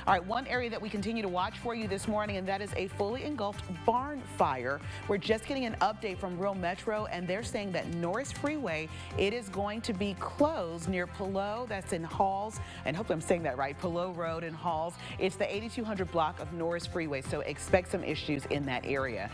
All right, one area that we continue to watch for you this morning, and that is a fully engulfed barn fire. We're just getting an update from Real Metro, and they're saying that Norris Freeway, it is going to be closed near Pillow. That's in Halls, and hopefully I'm saying that right, Pillow Road in Halls. It's the 8200 block of Norris Freeway, so expect some issues in that area.